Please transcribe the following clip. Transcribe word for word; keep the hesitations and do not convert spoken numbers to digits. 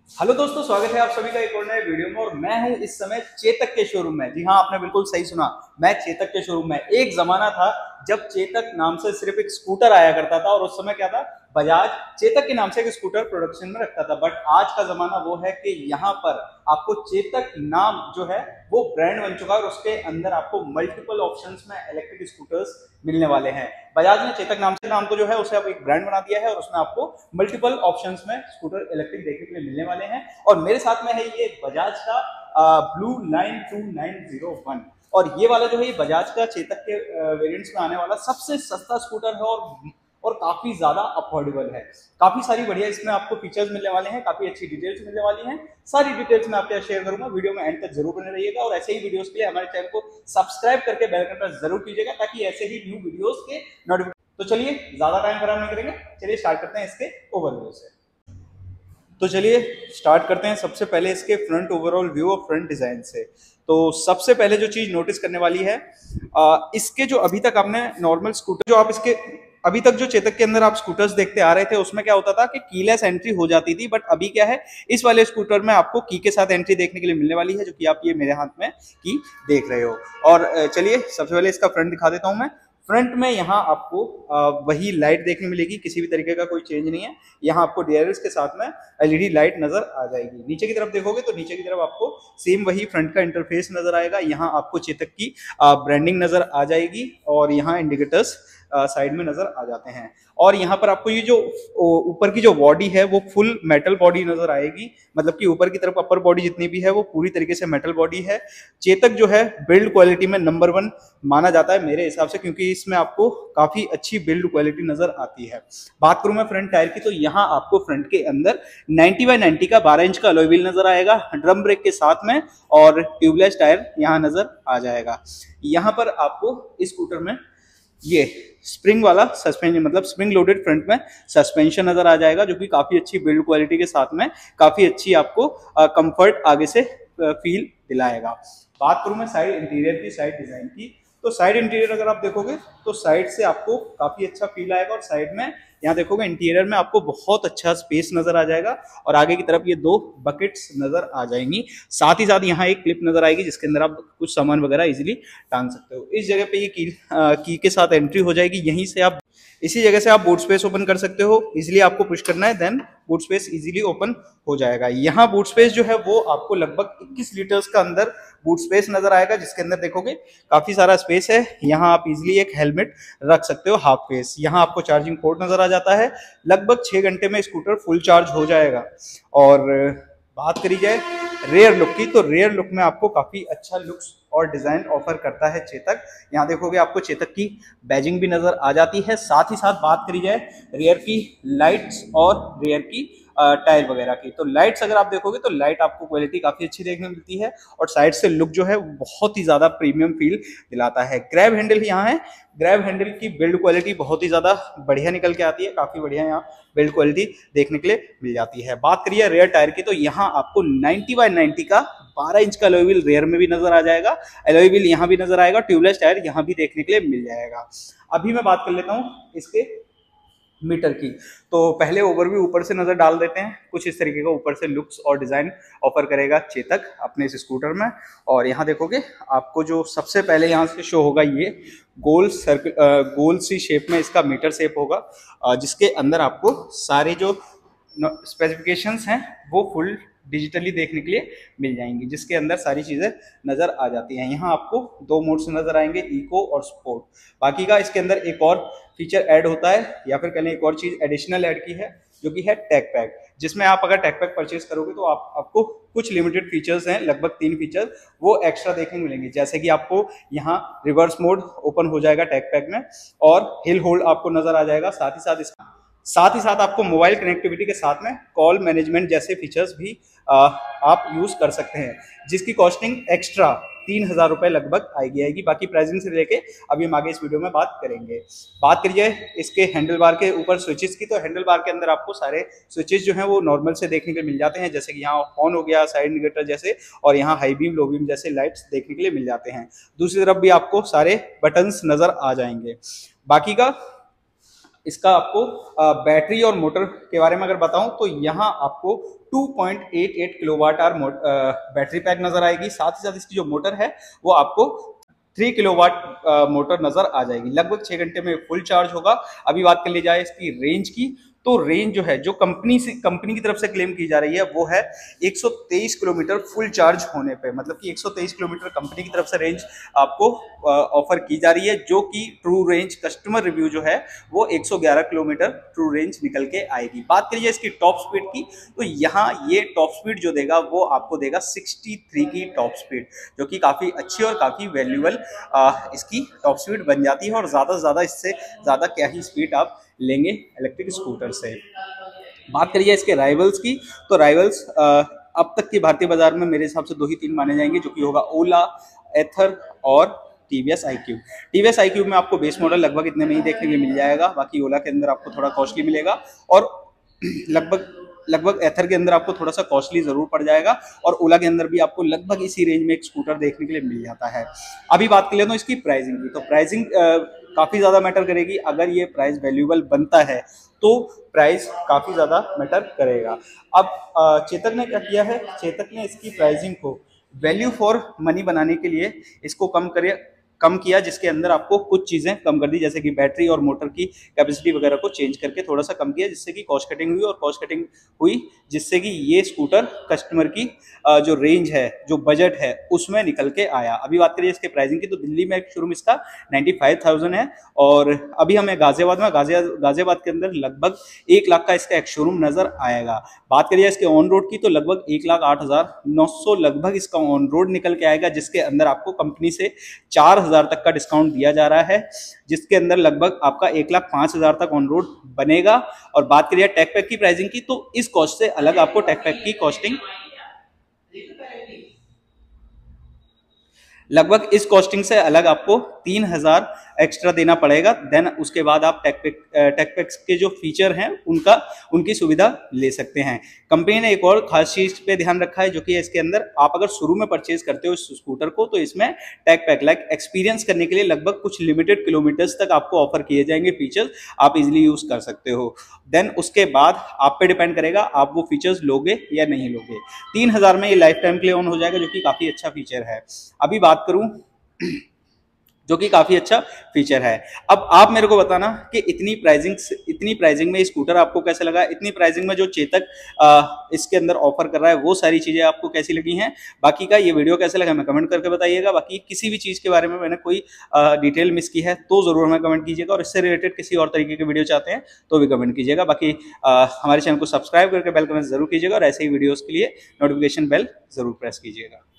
Hello दोस्तों, स्वागत है आप सभी का एक और नए वीडियो में। और मैं हूं इस समय चेतक के शोरूम में। जी हाँ, आपने बिल्कुल सही सुना, मैं चेतक के शोरूम में। एक जमाना था जब चेतक नाम से सिर्फ एक स्कूटर आया करता था और उस समय क्या था, बजाज चेतक के नाम से एक स्कूटर प्रोडक्शन में रखता था। बट आज का जमाना वो है कि यहाँ पर आपको चेतक नाम जो है वो ब्रांड बन चुका है और उसके अंदर आपको मल्टीपल ऑप्शंस में इलेक्ट्रिक स्कूटर्स मिलने वाले हैं। बजाज ने चेतक नाम से नाम को जो है उसे अब एक ब्रांड बना दिया है और उसमें आपको मल्टीपल ऑप्शंस में स्कूटर इलेक्ट्रिक देखने के लिए मिलने वाले हैं। और मेरे साथ में है ये बजाज का blue nine two nine zero one. और ये वाला जो है ये बजाज का चेतक के वेरिएंट्स में आने वाला सबसे सस्ता स्कूटर है और और काफी ज्यादा अफोर्डेबल है। काफी सारी बढ़िया इसमें आपको फीचर्स मिलने वाले हैं, काफी अच्छी डिटेल्स मिलने वाली हैं। सारी डिटेल्स मैं आपके साथ शेयर करूंगा, वीडियो में एंड तक जरूर बने रहिएगा। और ऐसे ही वीडियोस के लिए हमारे चैनल को सब्सक्राइब करके बेल आइकन प्रेस जरूर कीजिएगा ताकि ऐसे ही न्यू वीडियोस के नोटिफिकेशन। तो चलिए ज्यादा टाइम खराब नहीं करेंगे, चलिए स्टार्ट करते हैं इसके ओवरव्यू से। तो चलिए स्टार्ट करते हैं सबसे पहले इसके फ्रंट ओवरऑल व्यू और फ्रंट डिजाइन से। तो सबसे पहले जो चीज नोटिस करने वाली है, आ, इसके जो अभी तक आपने नॉर्मल स्कूटर जो आप इसके अभी तक जो चेतक के अंदर आप स्कूटर्स देखते आ रहे थे उसमें क्या होता था कि कीलेस एंट्री हो जाती थी। बट अभी क्या है, इस वाले स्कूटर में आपको की के साथ एंट्री देखने के लिए मिलने वाली है, जो कि आप ये मेरे हाथ में की देख रहे हो। और चलिए सबसे पहले इसका फ्रंट दिखा देता हूं मैं। फ्रंट में यहाँ आपको वही लाइट देखने मिलेगी, किसी भी तरीके का कोई चेंज नहीं है। यहाँ आपको डी आर एल्स के साथ में एलईडी लाइट नजर आ जाएगी। नीचे की तरफ देखोगे तो नीचे की तरफ आपको सेम वही फ्रंट का इंटरफेस नजर आएगा। यहाँ आपको चेतक की ब्रांडिंग नजर आ जाएगी और यहाँ इंडिकेटर्स साइड में नजर आ जाते हैं। और यहाँ पर आपको ये जो ऊपर की जो बॉडी है वो फुल मेटल बॉडी नजर आएगी, मतलब कि ऊपर की तरफ अपर बॉडी जितनी भी है वो पूरी तरीके से मेटल बॉडी है। चेतक जो है बिल्ड क्वालिटी में नंबर वन माना जाता है मेरे हिसाब से, क्योंकि इसमें आपको काफी अच्छी बिल्ड क्वालिटी नजर आती है। बात करूं मैं फ्रंट टायर की, तो यहाँ आपको फ्रंट के अंदर नाइंटी बाई नाइंटी का बारह इंच का अलॉय व्हील नजर आएगा ड्रम ब्रेक के साथ में, और ट्यूबलेस टायर यहाँ नजर आ जाएगा। यहाँ पर आपको इस स्कूटर में ये स्प्रिंग वाला सस्पेंशन, मतलब स्प्रिंग लोडेड फ्रंट में सस्पेंशन नजर आ जाएगा, जो कि काफी अच्छी बिल्ड क्वालिटी के साथ में काफी अच्छी आपको कंफर्ट आगे से फील दिलाएगा। बात करूं मैं साइड इंटीरियर की, साइड डिजाइन की, तो साइड इंटीरियर अगर आप देखोगे तो साइड से आपको काफी अच्छा फील आएगा। और साइड में यहाँ देखोगे इंटीरियर में आपको बहुत अच्छा स्पेस नजर आ जाएगा और आगे की तरफ ये दो बकेट्स नजर आ जाएंगी। साथ ही साथ यहाँ एक क्लिप नजर आएगी जिसके अंदर आप कुछ सामान वगैरह इजीली टांग सकते हो। इस जगह पे ये की, आ, की के साथ एंट्री हो जाएगी। यहीं से आप इसी जगह से आप बूट स्पेस ओपन कर सकते हो। इजिली आपको पुश करना है, then boot space easily open हो जाएगा। यहाँ बूट स्पेस जो है वो आपको लगभग इक्कीस लीटर्स का अंदर बूट स्पेस नजर आएगा, जिसके अंदर देखोगे काफी सारा स्पेस है। यहाँ आप इजीली एक हेलमेट रख सकते हो हाफ फेस। यहाँ आपको चार्जिंग पोर्ट नजर आ जाता है। लगभग छह घंटे में स्कूटर फुल चार्ज हो जाएगा। और बात करी जाए रेयर लुक की, तो रेयर लुक में आपको काफी अच्छा लुक्स और डिजाइन ऑफर करता है चेतक। यहाँ देखोगे आपको चेतक की बैजिंग भी नजर आ जाती है। साथ ही साथ बात करी जाए रेयर की लाइट्स और रेयर की टायर वगैरह की, तो लाइट्स अगर आप देखोगे तो लाइट आपको क्वालिटी काफी अच्छी देखने मिलती है और साइड से लुक जो है बहुत ही ज्यादा प्रीमियम फील दिलाता है। ग्रैब हैंडल यहाँ है, ग्रैब हैंडल की बिल्ड क्वालिटी बहुत ही ज्यादा बढ़िया निकल के आती है, काफी बढ़िया यहाँ बिल्ड क्वालिटी देखने के लिए मिल जाती है। बात करिए रेयर टायर की, तो यहाँ आपको नाइंटी बाई नाइंटी का बारह इंच का अलॉय व्हील रेयर में भी नजर आ जाएगा, अलॉय व्हील यहाँ भी नजर आएगा, ट्यूबलेस टायर यहाँ भी देखने के लिए मिल जाएगा। अभी मैं बात कर लेता हूँ इसके मीटर की। तो पहले ओवरव्यू ऊपर से नजर डाल देते हैं। कुछ इस तरीके का ऊपर से लुक्स और डिजाइन ऑफर करेगा चेतक अपने इस स्कूटर में। और यहाँ देखोगे आपको जो सबसे पहले यहाँ से शो होगा ये गोल सर्कल, गोल सी शेप में इसका मीटर शेप होगा, जिसके अंदर आपको सारे जो स्पेसिफिकेशंस हैं वो फुल डिजिटली देखने के लिए मिल जाएंगी, जिसके अंदर सारी चीजें नजर आ जाती हैं। यहाँ आपको दो मोड्स नजर आएंगे, इको और स्पोर्ट। बाकी का इसके अंदर एक और फीचर ऐड होता है, या फिर कहलें एक और चीज एडिशनल ऐड की है, जो कि है टैग पैक, जिसमें आप अगर टैग पैक परचेज करोगे तो आप आपको कुछ लिमिटेड फीचर्स हैं, लगभग तीन फीचर वो एक्स्ट्रा देखने को मिलेंगे। जैसे कि आपको यहाँ रिवर्स मोड ओपन हो जाएगा टैग पैक में, और हिल होल्ड आपको नजर आ जाएगा। साथ ही साथ इसका साथ ही साथ आपको मोबाइल कनेक्टिविटी के साथ में कॉल मैनेजमेंट जैसे फीचर्स भी आ, आप यूज कर सकते हैं, जिसकी कॉस्टिंग एक्स्ट्रा तीन हजार रुपए लगभग आएगी आएगी बाकी प्राइसिंग से लेके अभी हम आगे इस वीडियो में बात करेंगे। बात करिए इसके हैंडल बार के ऊपर स्विचेस की, तो हैंडल बार के अंदर आपको सारे स्विचेस जो हैं वो नॉर्मल से देखने के मिल जाते हैं, जैसे कि यहाँ ऑन हो गया, साइड इंडिकेटर जैसे, और यहाँ हाई बीम लो बीम जैसे लाइट्स देखने के लिए मिल जाते हैं। दूसरी तरफ भी आपको सारे बटन्स नजर आ जाएंगे। बाकी का इसका आपको बैटरी और मोटर के बारे में अगर बताऊं तो यहाँ आपको two point eight eight kilowatt hour battery pack नजर आएगी। साथ ही साथ इसकी जो मोटर है वो आपको थ्री किलोवाट मोटर नजर आ जाएगी। लगभग छह घंटे में फुल चार्ज होगा। अभी बात कर ली जाए इसकी रेंज की, तो रेंज जो है जो कंपनी से कंपनी की तरफ से क्लेम की जा रही है वो है एक सौ तेईस किलोमीटर फुल चार्ज होने पे। मतलब कि एक सौ तेईस किलोमीटर कंपनी की तरफ से रेंज आपको ऑफर की जा रही है, जो कि ट्रू रेंज कस्टमर रिव्यू जो है वो एक सौ ग्यारह किलोमीटर ट्रू रेंज निकल के आएगी। बात करिए इसकी टॉप स्पीड की, तो यहाँ ये टॉप स्पीड जो देगा वो आपको देगा तिरसठ की टॉप स्पीड, जो कि काफ़ी अच्छी और काफ़ी वैल्यूएबल इसकी टॉप स्पीड बन जाती है। और ज़्यादा से ज़्यादा इससे ज़्यादा क्या ही स्पीड आप लेंगे इलेक्ट्रिक स्कूटर से। बात करिए इसके राइवल्स की, तो राइवल्स अब तक की भारतीय बाजार में मेरे हिसाब से दो ही तीन माने जाएंगे, जो कि होगा ओला, एथर और टीवीएस आईक्यूब। टीवीएस आईक्यूब में आपको बेस मॉडल लगभग इतने में ही देखने को मिल जाएगा। बाकी ओला के अंदर आपको थोड़ा कॉस्टली मिलेगा और लगभग लगभग एथर के अंदर आपको थोड़ा सा कॉस्टली जरूर पड़ जाएगा और ओला के अंदर भी आपको लगभग इसी रेंज में एक स्कूटर देखने के लिए मिल जाता है। अभी बात कर लेते हैं इसकी प्राइसिंग की, तो प्राइसिंग काफी ज्यादा मैटर करेगी। अगर ये प्राइस वैल्यूएबल बनता है तो प्राइस काफी ज्यादा मैटर करेगा। अब चेतक ने क्या किया है, चेतक ने इसकी प्राइसिंग को वैल्यू फॉर मनी बनाने के लिए इसको कम करे कम किया, जिसके अंदर आपको कुछ चीजें कम कर दी, जैसे कि बैटरी और मोटर की कैपेसिटी वगैरह को चेंज करके थोड़ा सा कम किया, जिससे कि कॉस्ट कटिंग हुई और कॉस्ट कटिंग हुई जिससे कि ये स्कूटर कस्टमर की जो रेंज है, जो बजट है, उसमें निकल के आया। अभी बात करिए इसके प्राइसिंग की, तो दिल्ली में एक शोरूम इसका पचानवे हज़ार है और अभी हमें गाजियाबाद में गाजियाबाद के अंदर लगभग एक लाख का इसका एक शोरूम नजर आएगा। बात करिए इसके ऑन रोड की, तो लगभग एक लाख आठ हजार नौ सौ लगभग इसका ऑन रोड निकल के आएगा, जिसके अंदर आपको कंपनी से चार हजार तक का डिस्काउंट दिया जा रहा है, जिसके अंदर लगभग आपका एक लाख पांच हजार तक ऑन रोड बनेगा। और बात करिए टैग पैक की प्राइसिंग की, तो इस कॉस्ट से अलग आपको टैग पैक की कॉस्टिंग लगभग इस कॉस्टिंग से अलग आपको तीन हजार एक्स्ट्रा देना पड़ेगा। देन उसके बाद आप टेकपैक टेकपैक्स के जो फीचर हैं उनका उनकी सुविधा ले सकते हैं। कंपनी ने एक और खास चीज पे ध्यान रखा है, जो कि इसके अंदर आप अगर शुरू में परचेज करते हो इस स्कूटर को, तो इसमें टेकपैक लाइक एक्सपीरियंस करने के लिए लगभग कुछ लिमिटेड किलोमीटर्स तक आपको ऑफर किए जाएंगे फीचर्स, आप इजिली यूज कर सकते हो। देन उसके बाद आप पे डिपेंड करेगा आप वो फीचर्स लोगे या नहीं लोगे। तीन हजार में ये लाइफ टाइम के लिए ऑन हो जाएगा, जो कि काफी अच्छा फीचर है। अभी बात करूं जो कि काफी अच्छा फीचर है। अब आप मेरे को बताना कि इतनी प्राइसिंग इतनी प्राइसिंग में ये स्कूटर आपको कैसे लगा, इतनी प्राइसिंग में जो चेतक आ, इसके अंदर ऑफर कर रहा है वो सारी चीजें आपको कैसी लगी हैं। बाकी का ये वीडियो कैसे लगा हमें कमेंट करके बताइएगा। बाकी किसी भी चीज के बारे में मैंने कोई आ, डिटेल मिस की है तो जरूर हमें कमेंट कीजिएगा, और इससे रिलेटेड किसी और तरीके के वीडियो चाहते हैं तो भी कमेंट कीजिएगा। बाकी आ, हमारे चैनल को सब्सक्राइब करके बेल कमेंट जरूर कीजिएगा, और ऐसे ही वीडियोज के लिए नोटिफिकेशन बेल जरूर प्रेस कीजिएगा।